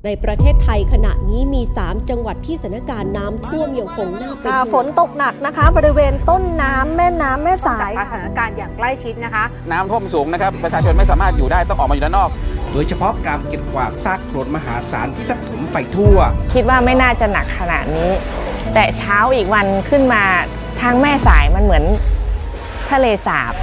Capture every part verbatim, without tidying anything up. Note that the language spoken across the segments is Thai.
ในประเทศไทยขณะนี้มีสามจังหวัดที่สถานการณ์น้ำท่วมยังคงน่าเป็นห่วงฝนตกหนักนะคะบริเวณต้นน้ำแม่น้ำแม่สายสถานการณ์อย่างใกล้ชิดนะคะน้ำท่วมสูงนะครับประชาชนไม่สามารถอยู่ได้ต้องออกมาอยู่ด้านนอกโดยเฉพาะการเก็บกวาดซากโคลนมหาศาลที่ทับถมไปทั่วคิดว่าไม่น่าจะหนักขนาดนี้แต่เช้าอีกวันขึ้นมาทางแม่สายมันเหมือนทะเลสาบ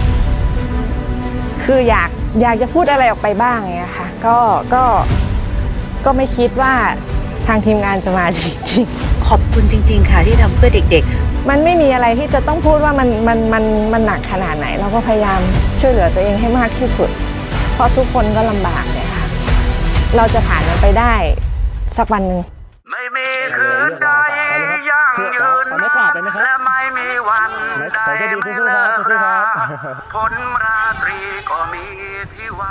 คืออยากอยากจะพูดอะไรออกไปบ้างไงค่ะก็ก็ก็ไม่คิดว่าทางทีมงานจะมาจริงๆขอบคุณจริงๆค่ะที่ทำเพื่อเด็กๆมันไม่มีอะไรที่จะต้องพูดว่ามันมันมันมันหนักขนาดไหนเราก็พยายามช่วยเหลือตัวเองให้มากที่สุดเพราะทุกคนก็ลำบากเนี่ยค่ะเราจะผ่านมันไปได้สักวันหนึ่งไม่มีคืนใดยั่งยืนและไม่มีวันใดไม่เลิกราผลราตรีก็มีที่ว่า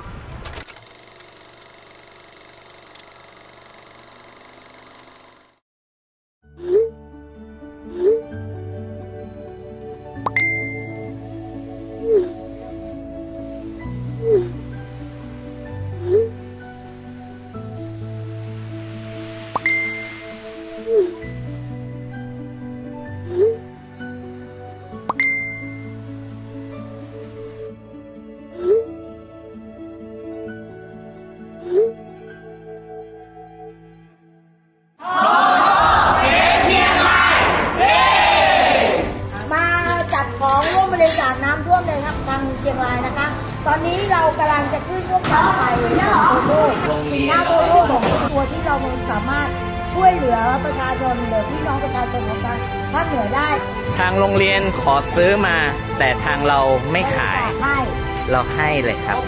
บริจาคน้ำท่วมเลยครับทางเชียงรายนะคะตอนนี้เรากำลังจะขึ้นยกชั้นไฟของโลกสินค้าโลกของตัวที่เราสามารถช่วยเหลือประชาชนหรือพี่น้องประชาชนของทางภาคเหนือได้ทางโรงเรียนขอซื้อมาแต่ทางเราไม่ขายเราให้เลยครับ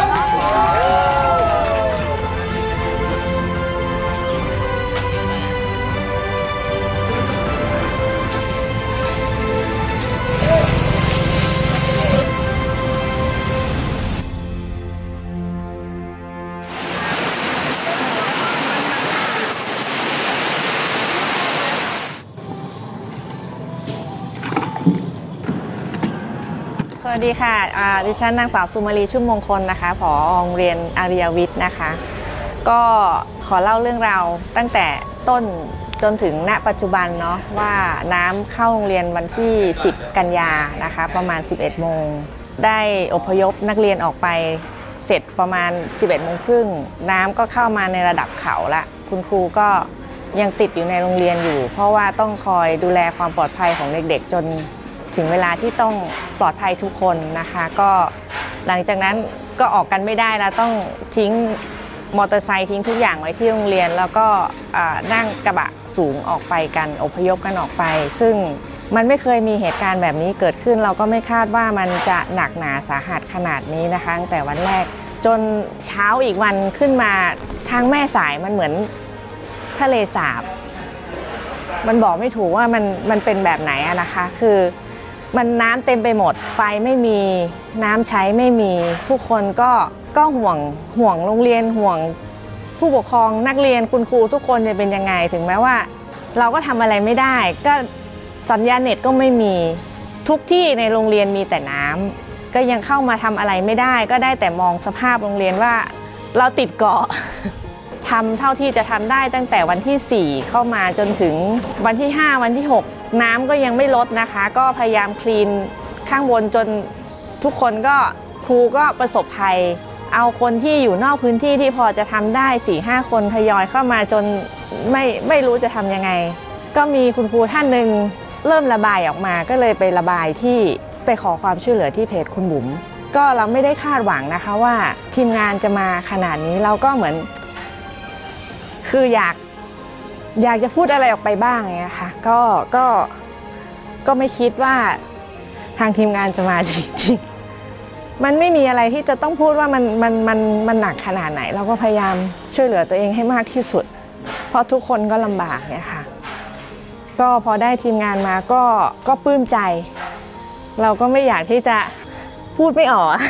สวัสดีค่ะดิฉันนางสาวสุมาลีชุ่มมงคลนะคะผอ.โรงเรียนอารียวิทย์นะคะก็ขอเล่าเรื่องราวตั้งแต่ต้นจนถึงณปัจจุบันเนาะว่าน้ำเข้าโรงเรียนวันที่สิบกันยานะคะประมาณสิบเอ็ดโมงได้อพยพนักเรียนออกไปเสร็จประมาณสิบเอ็ดโมงครึ่งน้ำก็เข้ามาในระดับเขาละคุณครูก็ยังติดอยู่ในโรงเรียนอยู่เพราะว่าต้องคอยดูแลความปลอดภัยของเด็กๆจนถึงเวลาที่ต้องปลอดภัยทุกคนนะคะก็หลังจากนั้นก็ออกกันไม่ได้แล้วต้องทิ้งมอเตอร์ไซค์ทิ้งทุกอย่างไว้ที่โรงเรียนแล้วก็นั่งกระบะสูงออกไปกันอพยพกันออกไปซึ่งมันไม่เคยมีเหตุการณ์แบบนี้เกิดขึ้นเราก็ไม่คาดว่ามันจะหนักหนาสาหัสขนาดนี้นะคะตั้งแต่วันแรกจนเช้าอีกวันขึ้นมาทางแม่สายมันเหมือนทะเลสาบมันบอกไม่ถูกว่ามันมันเป็นแบบไหนอะนะคะคือมันน้ำเต็มไปหมดไฟไม่มีน้ำใช้ไม่มีทุกคนก็ก็ห่วงห่วงโรงเรียนห่วงผู้ปกครองนักเรียนคุณครูทุกคนจะเป็นยังไงถึงแม้ว่าเราก็ทำอะไรไม่ได้ก็สัญญาณเน็ตก็ไม่มีทุกที่ในโรงเรียนมีแต่น้ำก็ยังเข้ามาทำอะไรไม่ได้ก็ได้แต่มองสภาพโรงเรียนว่าเราติดเกาะทำเท่าที่จะทำได้ตั้งแต่วันที่สี่เข้ามาจนถึงวันที่ห้าวันที่หกน้ำก็ยังไม่ลดนะคะก็พยายามคลีนข้างบนจนทุกคนก็ครูก็ประสบภัยเอาคนที่อยู่นอกพื้นที่ที่พอจะทำได้ สี่ห้า คนทยอยเข้ามาจนไม่ไม่รู้จะทำยังไงก็มีคุณครูท่านหนึ่งเริ่มระบายออกมาก็เลยไประบายที่ไปขอความช่วยเหลือที่เพจคุณบุ๋มก็เราไม่ได้คาดหวังนะคะว่าทีมงานจะมาขนาดนี้เราก็เหมือนคืออยากอยากจะพูดอะไรออกไปบ้างไงค่ะก็ก็ก็ไม่คิดว่าทางทีมงานจะมาจริงๆมันไม่มีอะไรที่จะต้องพูดว่ามันมันมันมันหนักขนาดไหนเราก็พยายามช่วยเหลือตัวเองให้มากที่สุดเพราะทุกคนก็ลำบากเนี่ยค่ะก็พอได้ทีมงานมาก็ก็ปลื้มใจเราก็ไม่อยากที่จะพูดไม่ออก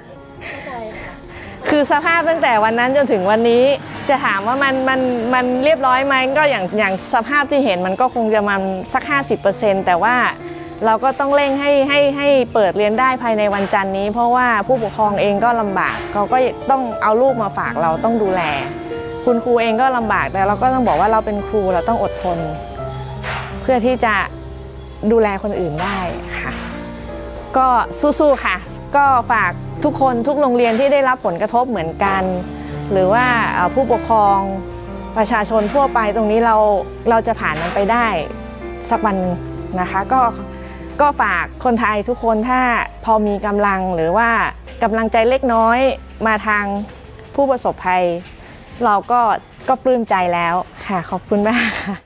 คือสภาพตั้งแต่วันนั้นจนถึงวันนี้จะถามว่ามันมันมันเรียบร้อยไหมก็อย่างอย่างสภาพที่เห็นมันก็คงจะมันสัก ห้าสิบเปอร์เซ็นต์ แต่ว่าเราก็ต้องเร่งให้ให้ให้เปิดเรียนได้ภายในวันจันทร์นี้เพราะว่าผู้ปกครองเองก็ลำบากเขาก็ต้องเอาลูกมาฝากเราต้องดูแลคุณครูเองก็ลำบากแต่เราก็ต้องบอกว่าเราเป็นครูเราต้องอดทน เพื่อที่จะดูแลคนอื่นได้ค่ะก็สู้ๆค่ะก็ฝากทุกคนทุกโรงเรียนที่ได้รับผลกระทบเหมือนกันหรือว่าผู้ปกครองประชาชนทั่วไปตรงนี้เราเราจะผ่านมันไปได้สักวันนึงนะคะก็ก็ฝากคนไทยทุกคนถ้าพอมีกำลังหรือว่ากำลังใจเล็กน้อยมาทางผู้ประสบภัยเราก็ก็ปลื้มใจแล้วค่ะขอบคุณมากค่ะ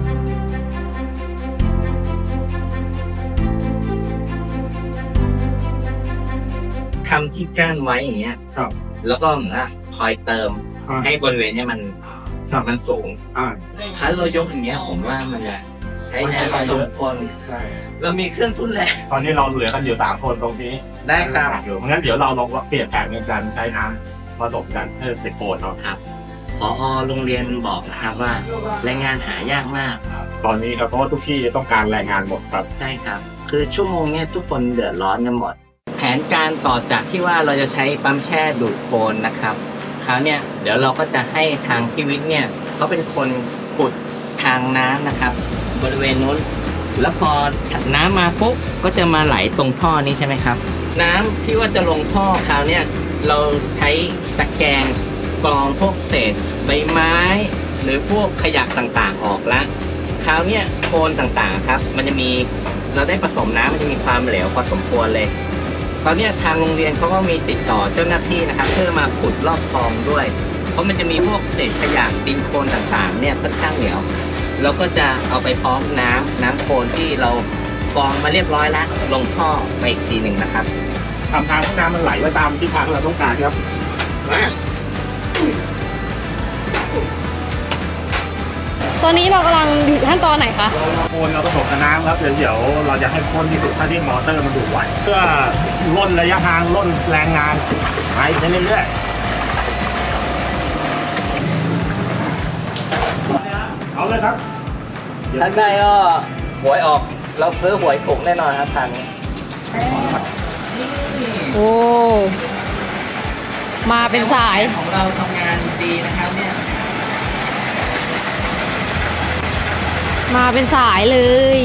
ทำที่กั้นไว้อย่างเงี้ยแล้วก็เหมือนคอยเติมให้บริเวณนี้มันมันสูงถ้าเรายกอย่างเงี้ยผมว่ามันจะใช้แรงพอสมควรเรามีเครื่องทุนแรงตอนนี้เราเหลือกันอยู่สามคนตรงนี้ได้ครับงั้นเดี๋ยวเราลองเปลี่ยนแผนในการใช้น้ำผสมกันเพื่อเป็นโฟนเนาะครับผอ.โรงเรียนบอกนะครับว่าแรงงานหายากมากตอนนี้ครับเพราะว่าทุกที่ต้องการแรงงานหมดครับใช่ครับคือชั่วโมงเนี้ยทุกคนเดือดร้อนกันหมดแผนการต่อจากที่ว่าเราจะใช้ปั๊มแช่ดูดโคลนนะครับคราวเนี้ยเดี๋ยวเราก็จะให้ทางพี่วิทย์เนี่ยเขาเป็นคนขุดทางน้ำนะครับบริเวณนู้นแล้วพอน้ำมาปุ๊บก็จะมาไหลตรงท่อนี้ใช่ไหมครับน้ำที่ว่าจะลงท่อคราวเนี้ยเราใช้ตะแกรงกรองพวกเศษใบไม้หรือพวกขยะต่างๆออกแล้วคราวเนี้ยโคลนต่างๆครับมันจะมีเราได้ผสมน้ำมันจะมีความเหลวพอสมควรเลยตอนนี้ทางโรงเรียนเขาก็มีติดต่อเจ้าหน้าที่นะครับเพื่อมาขุดรอบคลองด้วยเพราะมันจะมีพวกเศษขยะดินโคลนต่างๆเนี่ยค่อนข้างเหนียวเราก็จะเอาไปพร้อมน้ำน้ำโคลนที่เรากรองมาเรียบร้อยแล้วลงท่อไปอีกทีหนึ่งนะครับทำทางให้น้ำมันไหลไปตามที่ทางเราต้องการครับตอนนี้เรากำลังอยู่ขั้นตอนไหนคะโคนเราผสมกับน้ำครับเดี๋ยวเราจะให้ข้นที่สุดถ้าที่มอเตอร์มันดูดไหวเพื่อล่นระยะทางล่นแรงงานไปเรื่อยๆเอาเลยครับท่านได้ก็หวยออกเราซื้อหวยถูกแน่นอนครับทางนี้โอ้มาเป็นสายของเราทำงานดีนะครับเนี่ยมาเป็นสายเลย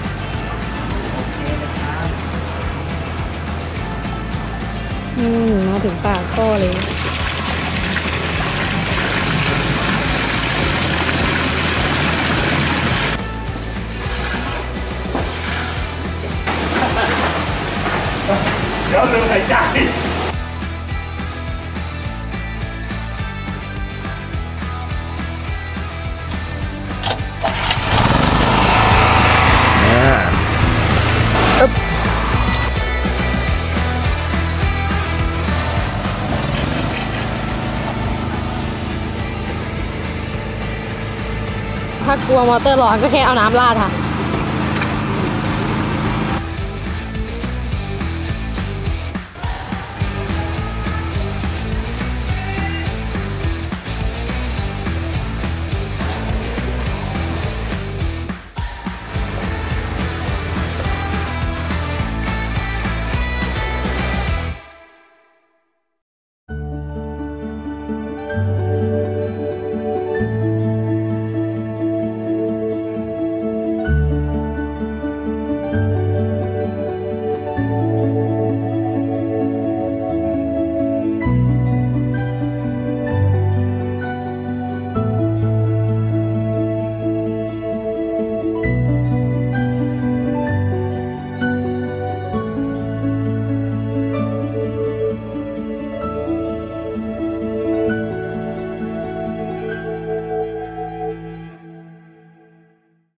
อืมมาถึงปากท่อเลยเดี๋ยวลืมหายใจถ้ากลัวมอเตอร์ร้อนก็แค่เอาน้ำราดค่ะ